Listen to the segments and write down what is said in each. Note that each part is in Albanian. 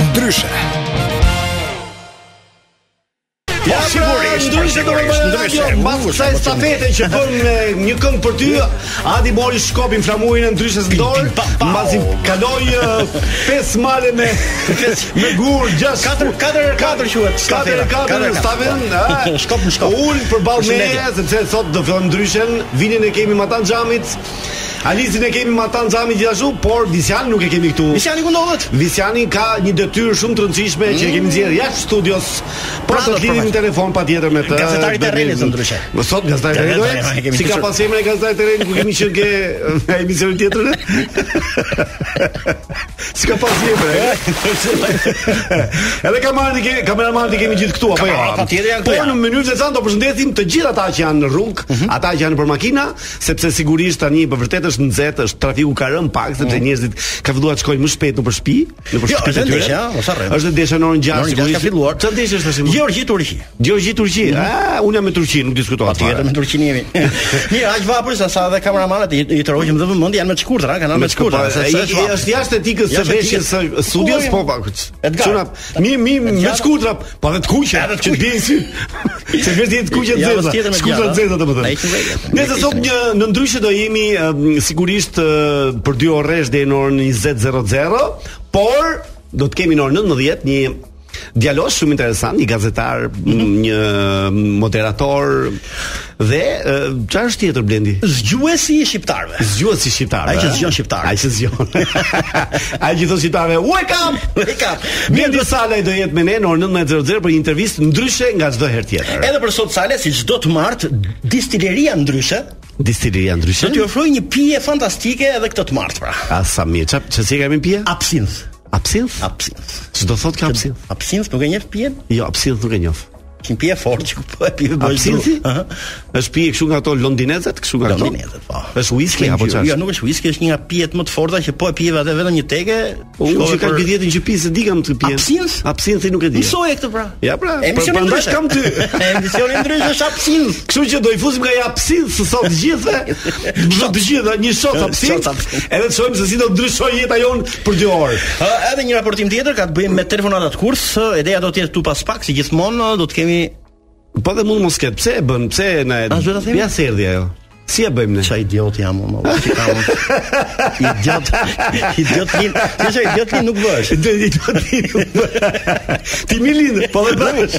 Ndryshe. Ja, ndryshe mbas kësaj stafete që bën një këngë për ty, Adi mori shkopin flamurin e ndryshes në dorë, mbasi kaloi 5 male me gur, 6 4 quhet stafeta. 4 stafetën, shkop në shkop. Ul përballë meje, sepse sot do fillon ndryshen, vinin e kemi Matan Xhamit. Alisin e kemi Matan Xhamit gjithashtu, por Visiani nuk e kemi këtu. Visiani ku ndodhet? Visiani ka një detyrë shumë të rëndësishme që e kemi nxjerrë jashtë studios. Por do të lidhim në telefon patjetër me të gazetari Terrenit ndryshe. Më sot gazetari Terrenit. Si ka pas emrin e gazetari Terrenit ku kemi qenë ke emisionin tjetër? Si ka pas emrin? Edhe kameramanët kemi gjithë këtu apo jo? Patjetër janë këtu. Po në mënyrë të veçantë do përshëndesim të gjithë ata që janë në rrugë, ata që janë për makina, sepse sigurisht tani për vërtet është nxehtë, është trafiku ka rënë pak sepse njerëzit ka filluar të shkojnë më shpejt nëpër shtëpi, nëpër shtëpitë e tyre. Është desha në orën 6 sigurisht ka filluar. Çfarë desh është tash? Gjeorgji Turqi. Unë jam me Turqi, nuk diskutohet. Patjetër me Turqinë jemi. Mirë, aq vapër sa edhe kameramanët i tërhoqëm dhe vëmendje janë me të shkurtra, kanë me të shkurtra. Është jashtë etikës së veshjes së studios, po pak. Çuna, me të shkurtra, po edhe të kuqe, që bien sy. Se vetë të kuqe të zeza. Shkurtra të zeza domethënë. Nëse sot në ndryshe do jemi sigurisht për 2 orësh deri në orën 20:00, por do të kemi në orën 19 një djalosh shumë interesant, një gazetar, një moderator dhe çfarë është tjetër Blendi? Zgjuesi i shqiptarëve. Ai që zgjon shqiptarë. Ai që thon shqiptarëve, "Wake up!" Blendi Salaj do jetë me ne në orën 19:00 për një intervistë ndryshe nga çdo herë tjetër. Edhe për sot Sale, si çdo të martë, Distileria Ndryshe do t'ju ofrojë një pije fantastike edhe këtë të martë pra. Sa mirë, ç'si kemi pije? Absinth. Ç'do thot ka absinth? Absinth nuk e njeh pijen? Jo, absinth nuk e njoh. Një pije fort që po e pije bëj. Absinthi? Është pije kështu nga ato londinezet, kështu nga ato. Londinezet, po. Është whisky apo çfarë? Jo, nuk është whisky, është një nga pijet më të forta që po e pije atë vetëm një teke. Unë që ka vjetën që pi se di kam të pijen. Absinthi nuk e di. Mësoje këtë pra. Ja pra, prandaj kam ty. Emisioni ndryshe është absinth. Kështu që do i fusim nga absinth sot të gjithë. Të gjithë një shot absinth. Edhe të shohim se si do ndryshojë jeta jon për 2 orë. Edhe një raportim tjetër ka të bëjë me telefonata të kurth. Ideja do të jetë tu pas pak, si gjithmonë do të kemi. Po dhe mund mos ketë. Pse e bën? Pse na e ja serdhi ajo? Si e bëjmë ne? Çfarë idiot jam unë? Idiot nuk bësh. Ti mi lind, po dhe bësh.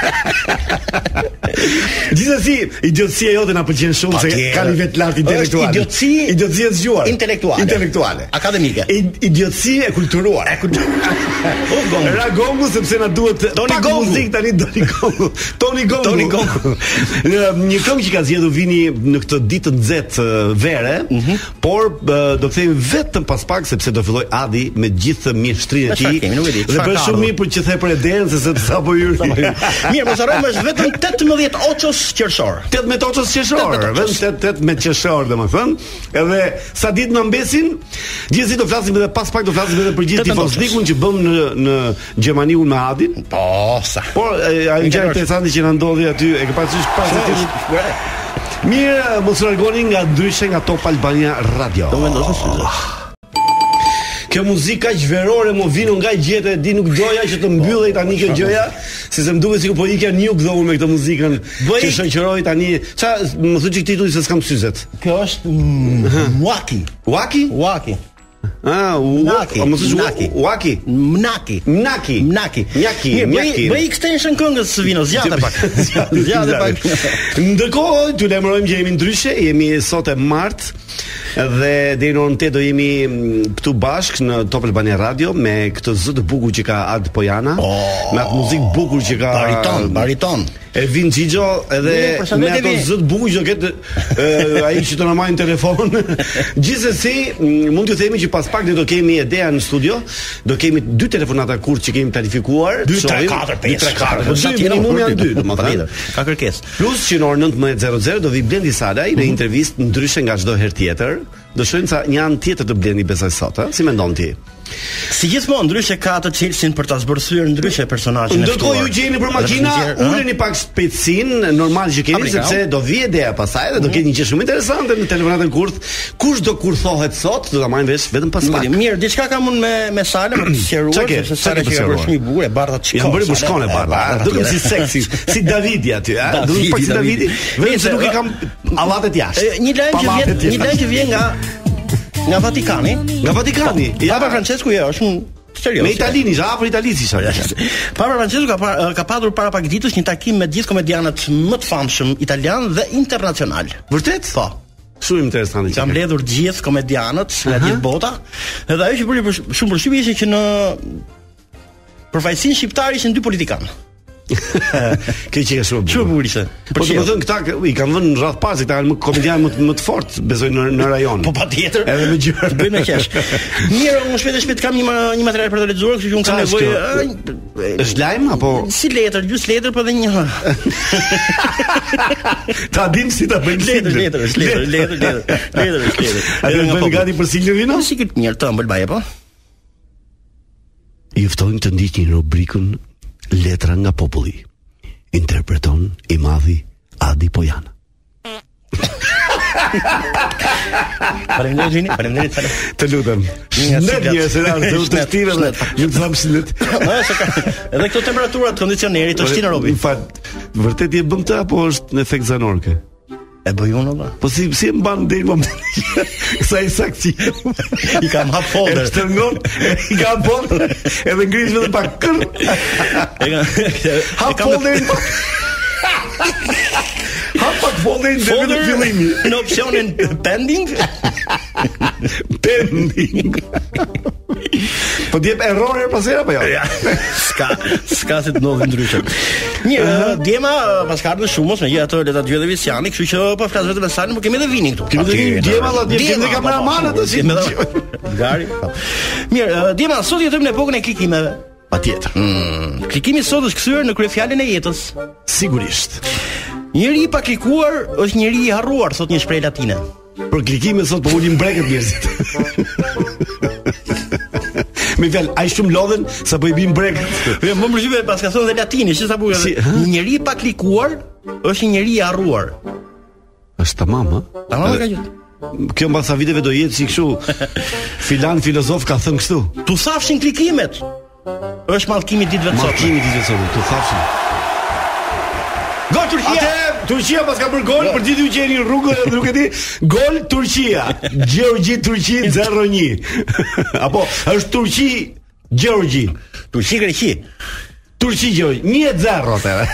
Gjithsesi, idiotësia jote na pëlqen shumë se ka nivel të lartë intelektual. Idiotësia e zgjuar. Intelektuale. Akademike. Idiotësi e kulturuar. Ragongu sepse na duhet Toni Gongu. Muzik tani Toni Gongu. Një këngë që ka zgjedhur Vini në këtë ditë të nxehtë vere, por do të themi vetëm pas pak sepse do filloj Adi me gjithë mjeshtrinë e tij. Dhe bëj shumë mirë për që the për Eden se sapo hyr. Mirë, mos harrojmë është vetëm 18 Oços qershor. 18 Oços qershor, vetëm 18 qershor domethënë. Edhe sa ditë na mbesin, gjithsesi do flasim edhe pas pak do flasim edhe për gjithë tifoznikun që bëm në Gjermani me Adin. Po, sa. Por ai gjë interesante që na ndodhi aty, e ke parasysh pas aty. Mirë, mos largoni nga ndryshe nga Top Albania Radio. Do vendosë syze. Kjo muzika që verore mo vino nga gjete e di nuk doja që të mbyllej tani kjo gjëja, se se më duket sikur po ikja nuk do unë me këtë muzikën që shoqëroj tani. Ça më thuaj çik titulli se s'kam syzet. Kjo është Waki. Mnaki. Bëj extension këngës së vino, zgjate pak. Ndërkohë, t'ju lajmërojmë që jemi ndryshe, jemi sot e martë dhe deri në orën 8 do jemi këtu bashkë në Top Albania Radio me këtë zë të bukur që ka Ad Pojana, me atë muzikë bukur që ka bariton. Ervin Xhixho edhe me ato zë të bukur që ketë ai që të na marrin telefon. Gjithsesi, mund t'ju themi që pas pak ne do kemi Edea në studio, do kemi 2 telefonata kurth që kemi planifikuar, 2, 3, 4, 5. Minimum janë 2, domethënë. Ka kërkesë. Plus që në orën 19:00 do vi Blendi Salaj në intervistë ndryshe nga çdo herë tjetër. Do shohim sa një anë tjetër të Blendi besoj sot, si mendon ti? Si gjithmonë ndryshe ka të Chelsea për ta zbërthyer ndryshe personazhin e. Ndërkohë ju gjeni për makina, uleni pak shpejtësinë normal që keni sepse do vije ideja pastaj dhe do ketë një gjë shumë interesante në telefonatën kurth. Kush do kurthohet sot, do ta marrim vesh vetëm pas pak. Mirë, diçka kam unë me Sala për të sqaruar, sepse Sala që ka bërë shumë i bukur, e bardha çka. Jam bërë bushkon e bardha. Duket si seksi, si Davidi aty, a? Duket pak si Davidi. Vetëm se nuk i kam allatet jashtë. Një lajm që vjen nga Vatikani. Nga Vatikani. Papa Francesku është serioz. Me italianisht, afër italisht. Papa Francesku ka padur para pak ditësh një takim me gjithë komedianët më të famshëm italian dhe internacional. Vërtet? Po. Shumë interesante. Kam mbledhur gjithë komedianët nga gjithë bota, dhe ajo që bëri shumë përshtypje ishte që në përfaqësinë shqiptare ishin 2 politikanë. Kjo që ka shumë bukur ishte. Po do të thënë këta i kanë vënë në radh parë, këta janë komedianë më të fortë, besoj në rajon. Po patjetër. Edhe me gjë. Bëjmë me qesh. Mirë, unë shpejt kam një material për të lexuar, kështu që unë kam nevojë. Është lajm apo si letër, gjys letër, po edhe një. Ta dim si ta bëjmë letër. A do të bëjmë gati për Silvino? Sikurt mirë, të ëmbël baje po. Ju ftojmë të ndiqni rubrikën Letra nga populli. Interpreton i madhi Adi Pojana. Faleminderit. Të lutem. Një serar të udhëtimeve dhe ju të them shëndet. Edhe këto temperaturat kondicionerit të shtinë robi. Vërtet je bën këtë apo është në efekt zanor kë? E bëj unë valla. Po si e mban deri më sa i saktë. I kam hap folder. Shtrëngon, i kam folder. Edhe ngrish vetëm pak kër. Hap folderin. Hap pak folderin deri në fillimi. Në opsionin pending. Po di error pas era apo jo? Ska se të ndodhi ndryshe. Mirë, djema pas ka ardhur shumos me gjithë ato leta dy dhe Visiani, kështu që po flas vetëm me Salin, por kemi edhe vinin këtu. Kemi edhe djema, kemi kameraman atë si. Gari. Mirë, djema sot jetojmë në epokën e klikimeve. Patjetër. Klikimi sot është kthyer në kryefjalën e jetës. Sigurisht. Njeri i pa klikuar është njeri i harruar, thot një shprehje latine. Për klikimin sot po ulin brekët njerëzit. Me fjalë, ai shumë lodhen sa po i bin brekët. Më pëlqen pas ka thonë dhe latini, që sa bukur. Një njeri i pa klikuar është një njeri i harruar. Është tamam, ha? Tamam ka gjë. Kjo mbasa viteve do jetë si kështu. Filan filozof ka thënë kështu. Tu thafshin klikimet. Është mallkimi ditëve të sotme. Mallkimi ditëve të sotme, tu thafshin. Gol Turqia. Turqia pas ka bërë gol për gjithë që jeni në rrugë dhe nuk e di. Gol Turqia. Gjeorgji Turqi 0-1. Apo është Turqi Gjeorgji. Turqi Greqi. Turqi Gjeorgji 1-0 atë.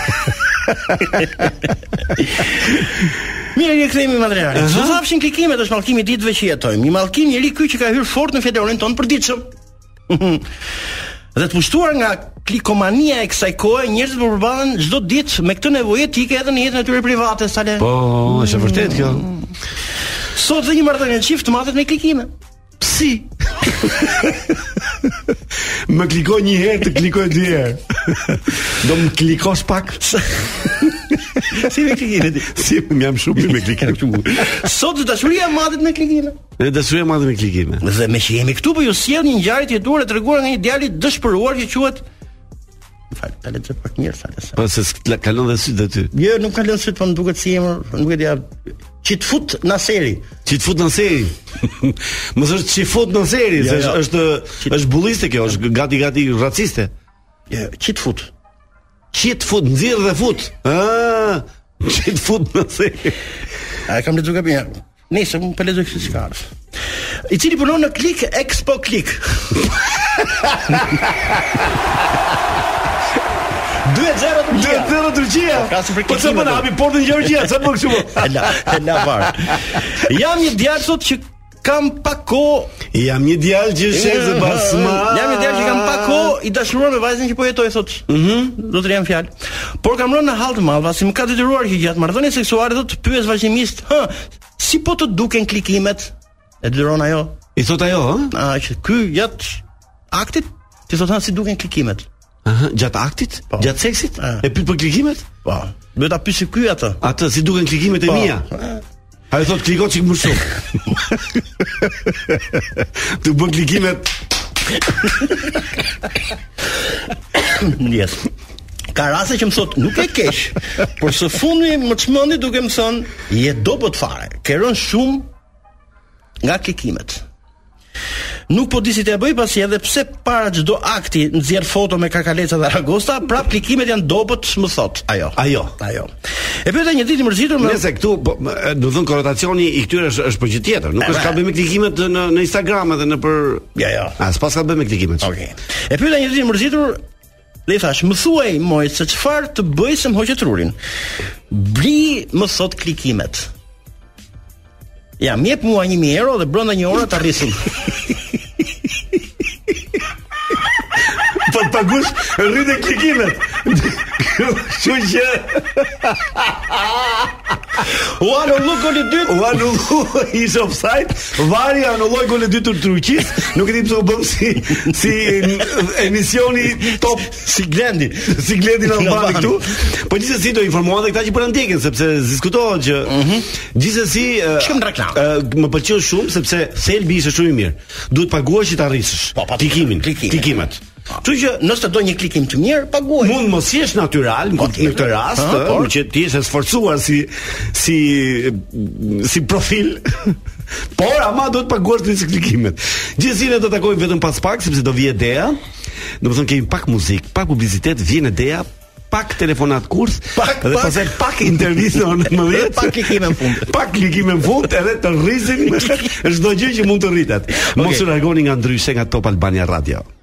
Mirë, ne kthehemi materialin. Do thafshin klikimet është mallkimi ditëve që jetojmë. Një mallkim njëri ky që ka hyrë fort në federonin ton përditshëm. Dhe të pushtuar nga klikomania e kësaj kohe, njerëzit po përballen çdo ditë me këtë nevojë etike edhe në jetën e tyre private, Sale. Po, është vërtet kjo. Sot dhe një marrëdhënie çift matet me klikime. Si? Më klikoj një herë, të klikoj dy herë. Do më klikosh pak? Si me klikime ti? Si më jam shumë me klikime. Sot dashuria matet me klikime. Dashuria matet me klikime. Dhe me që jemi këtu po ju sjell një ngjarje të jetuar e treguar nga një djalë dëshpëruar që quhet ta lexoj pak mirë sa. Po se kalon dhe syt aty. Jo, nuk kalon syt, po më duket si emër, nuk e di. Çit fut në seri. Çit fut në seri. Mos është çit fut në seri, se është bulliste kjo, është gati raciste. Jo, çit fut. Çit fut, nxirr dhe fut. Çit fut në seri. A kam lexuar gabim. Nëse më pëlqej kështu si ka. I cili punon në Klik Expo Klik. 2-0 Turqia. Po çfarë bën hapi portën Gjeorgjia, çfarë bën kështu? La var. Jam një djalë sot që kam pak kohë. Jam një djalë që shezë basma. Jam një djalë që kam pak kohë, i dashuruar me vajzën që po jetoj sot. Do të jam fjalë. Por kam rënë në hall të madh, pasi më ka detyruar që gjatë marrëdhënies seksuale do të pyes vazhdimisht, si po të duken klikimet? E detyron ajo. I thot ajo, që ky gjatë aktit, ti thot si duken klikimet. Gjatë aktit? Gjatë seksit? E pyet për klikimet? Po. Duhet ta pyesë ky atë. Atë si duken klikimet e mia? Ai thot kliko çik më shumë. Tu bën klikimet Yes. Ka raste që më thot, nuk e kesh, por së fundi më çmendi duke më thënë, je dobët fare, ke rënë shumë nga klikimet. Nuk po di si t'ja bëj pasi edhe pse para çdo akti nxjerr foto me kakaleca dhe aragosta, prap klikimet janë dobët, më thot. Ajo. E pyeta një ditë mërzitur me nëse këtu, do të thon korrelacioni i këtyre është për gjë tjetër, nuk është ka bëj me klikimet në Instagram edhe në për s'pas ka bëj me klikimet. Okej. E pyeta një ditë mërzitur dhe i thash, më thuaj moj se çfarë të bëj se më hoqë trurin. Bli, më thot klikimet. Ja, më jep mua 1000 euro dhe brenda një ore ta rrisim. Po të pagush rritë klikimet. Kështu që u anulloi goli i dytë. U anulloi, ishte offside. Vari anulloi goli i dytë të Turqis. Nuk e di pse u bëm si emisioni top, si Glendi në Albani këtu. Po gjithsesi do informohen edhe këta që po na ndjekin sepse diskutohet që gjithsesi më pëlqeu shumë sepse thelbi ishte shumë i mirë. Duhet paguash që ta arrisësh. Klikimet. Kështu që nëse do një klikim të mirë, paguaj. Mund mos jesh natyral në këtë rast, që ti je sforcuar si profil. Por ama do të paguash të klikimet. Gjithsesi ne do të takojmë vetëm pas pak sepse do vijë Dea. Domethënë kemi pak muzikë, pak publicitet, vjen Dea, pak telefonat kurs, dhe pastaj pak intervistë në 19, pak klikime në fund, edhe të rrisim çdo gjë që mund të rritet. Mos u largoni nga Ndryshe nga Top Albania Radio.